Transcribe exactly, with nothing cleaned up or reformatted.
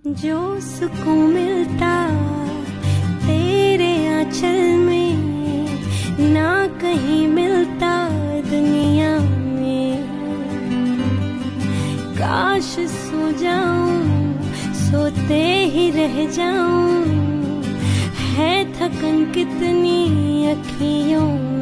जो सुकून मिलता तेरे आंचल में ना कहीं मिलता दुनिया में। काश सो जाऊं सोते ही रह जाऊं, है थकन कितनी अखियों